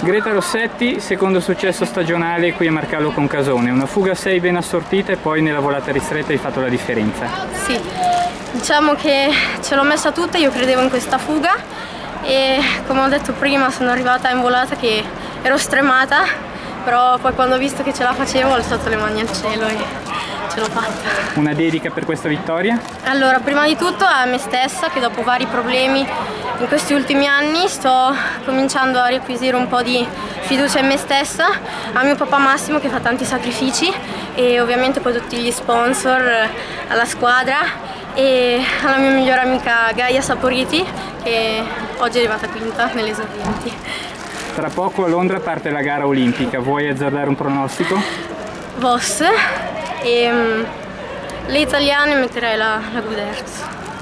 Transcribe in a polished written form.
Greta Rossetti, secondo successo stagionale qui a Marcallo Concasone, una fuga a 6 ben assortita e poi nella volata ristretta hai fatto la differenza. Sì, diciamo che ce l'ho messa tutta, io credevo in questa fuga e come ho detto prima sono arrivata in volata che ero stremata, però poi quando ho visto che ce la facevo ho alzato le mani al cielo e ce l'ho fatta. Una dedica per questa vittoria? Allora, prima di tutto a me stessa, che dopo vari problemi in questi ultimi anni sto cominciando a riacquisire un po' di fiducia in me stessa, a mio papà Massimo che fa tanti sacrifici e ovviamente poi tutti gli sponsor, alla squadra e alla mia migliore amica Gaia Saporiti che oggi è arrivata quinta nelle esordienti. Tra poco a Londra parte la gara olimpica, vuoi azzardare un pronostico? Vos e le italiane metterei la Guderz.